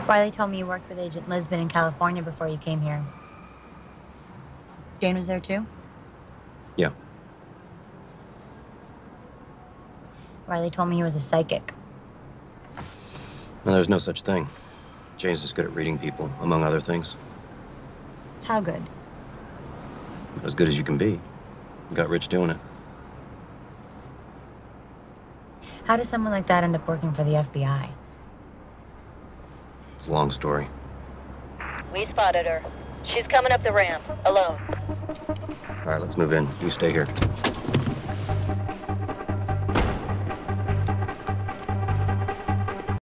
Riley told me you worked with Agent Lisbon in California before you came here. Jane was there too? Yeah. Riley told me he was a psychic. No, there's no such thing. Jane's just good at reading people, among other things. How good? As good as you can be. Got rich doing it. How does someone like that end up working for the FBI? It's a long story. We spotted her. She's coming up the ramp, alone. All right, let's move in. You stay here.